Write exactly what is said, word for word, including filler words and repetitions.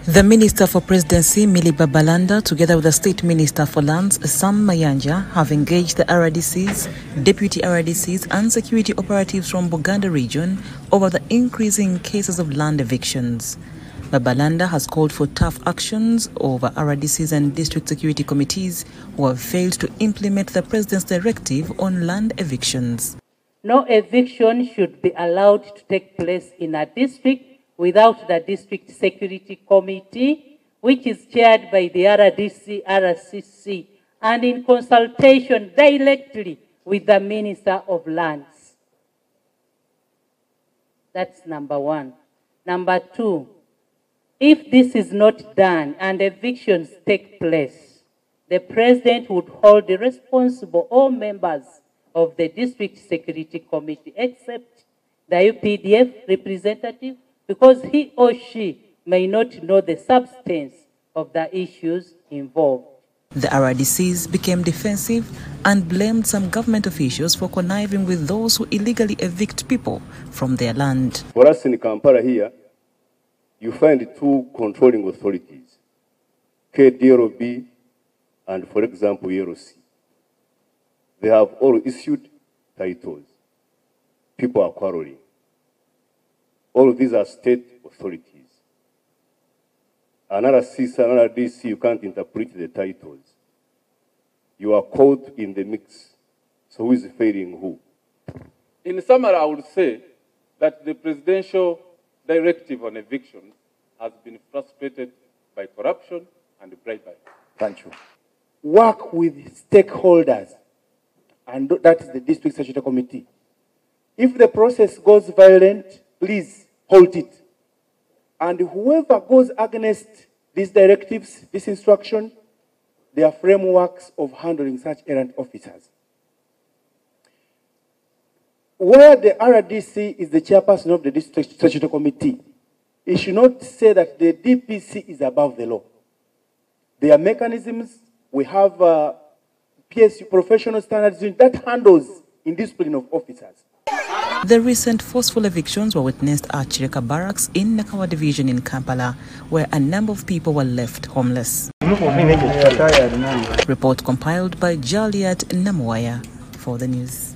The Minister for Presidency, Millie Babalanda, together with the State Minister for Lands, Sam Mayanja, have engaged the R R D Cs, Deputy R R D Cs and security operatives from Buganda region over the increasing cases of land evictions. Babalanda has called for tough actions over R R D Cs and district security committees who have failed to implement the President's directive on land evictions. No eviction should be allowed to take place in a district without the District Security Committee, which is chaired by the R R D C, R R C C, and in consultation directly with the Minister of Lands. That's number one. Number two, if this is not done and evictions take place, the President would hold responsible all members of the District Security Committee, except the U P D F representative, because he or she may not know the substance of the issues involved. The R R D Cs became defensive and blamed some government officials for conniving with those who illegally evict people from their land. For us in Kampala here, you find two controlling authorities, K D R O B and, for example, E R O C. They have all issued titles. People are quarreling. All of these are state authorities. Another C C, another D C, you can't interpret the titles. You are caught in the mix. So who is failing who? In summary, I would say that the presidential directive on eviction has been frustrated by corruption and bribery. Thank you. Work with stakeholders, and that is the District Security Committee. If the process goes violent, please halt it. And whoever goes against these directives, this instruction, there are frameworks of handling such errant officers. Where the R R D C is the chairperson of the District Security Committee, it should not say that the D P C is above the law. There are mechanisms. We have uh, P S U professional standards that handles indiscipline of officers. The recent forceful evictions were witnessed at Chireka Barracks in Nakawa Division in Kampala, where a number of people were left homeless. Report compiled by Jaliat Namuwaya for the news.